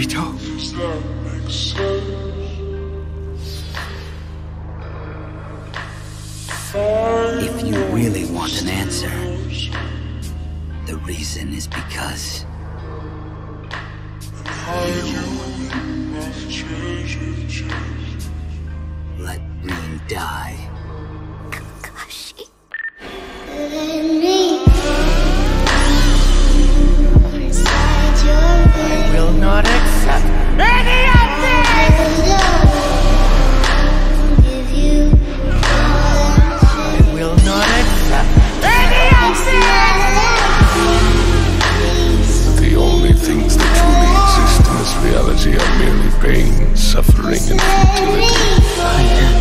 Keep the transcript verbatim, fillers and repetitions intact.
oubito. If you really want an answer, the reason is because you let Green die. Kakashi. I will not accept any of this! I will not accept any of this! The only things that truly exist in this reality are merely pain, suffering, and futility.